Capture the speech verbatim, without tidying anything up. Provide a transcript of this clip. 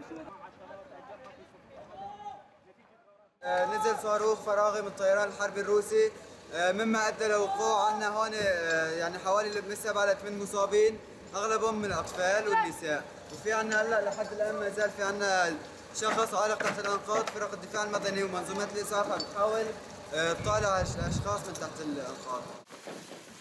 نزل صاروخ فراغي من الطيران الحربي الروسي مما ادى لوقوع عندنا هون يعني حوالي من سبعة ل ثمان مصابين، اغلبهم من الاطفال والنساء، وفي عندنا هلا لحد الان ما زال في عندنا شخص عالق تحت الانقاض. فرق الدفاع المدني ومنظومات الاسعاف عم تحاول تطالع الاشخاص من تحت الانقاض.